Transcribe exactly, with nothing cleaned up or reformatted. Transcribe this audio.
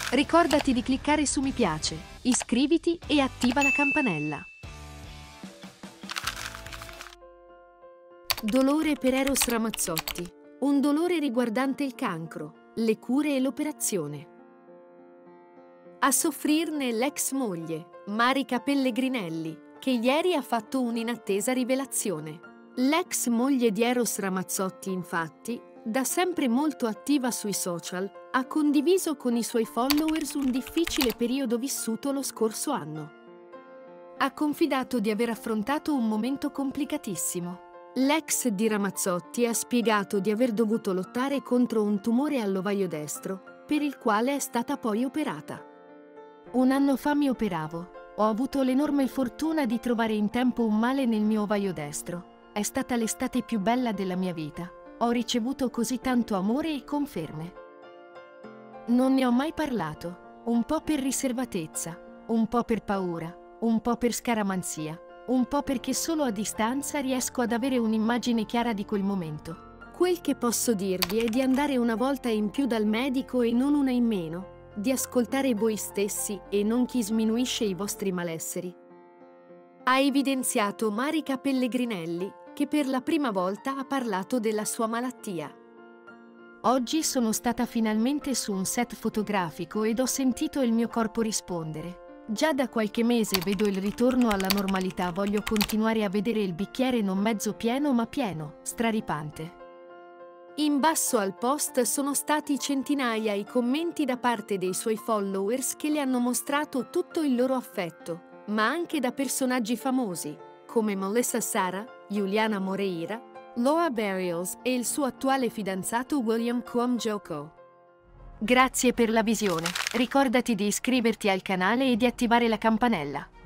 Ricordati di cliccare su mi piace, iscriviti e attiva la campanella. Dolore per Eros Ramazzotti. Un dolore riguardante il cancro, le cure e l'operazione. A soffrirne l'ex moglie, Marica Pellegrinelli, che ieri ha fatto un'inattesa rivelazione. L'ex moglie di Eros Ramazzotti, infatti, da sempre molto attiva sui social, ha condiviso con i suoi followers un difficile periodo vissuto lo scorso anno. Ha confidato di aver affrontato un momento complicatissimo. L'ex di Ramazzotti ha spiegato di aver dovuto lottare contro un tumore all'ovaio destro, per il quale è stata poi operata. Un anno fa mi operavo. Ho avuto l'enorme fortuna di trovare in tempo un male nel mio ovaio destro. È stata l'estate più bella della mia vita. Ho ricevuto così tanto amore e conferme. Non ne ho mai parlato, un po' per riservatezza, un po' per paura, un po' per scaramanzia, un po' perché solo a distanza riesco ad avere un'immagine chiara di quel momento. Quel che posso dirvi è di andare una volta in più dal medico e non una in meno, di ascoltare voi stessi e non chi sminuisce i vostri malesseri. Ha evidenziato Marica Pellegrinelli, che per la prima volta ha parlato della sua malattia. Oggi sono stata finalmente su un set fotografico ed ho sentito il mio corpo rispondere. Già da qualche mese vedo il ritorno alla normalità, voglio continuare a vedere il bicchiere non mezzo pieno ma pieno, straripante. In basso al post sono stati centinaia i commenti da parte dei suoi followers che le hanno mostrato tutto il loro affetto, ma anche da personaggi famosi, come Melissa Sara, Juliana Moreira, Loa Burials e il suo attuale fidanzato William Kwom-Joko. Grazie per la visione, ricordati di iscriverti al canale e di attivare la campanella.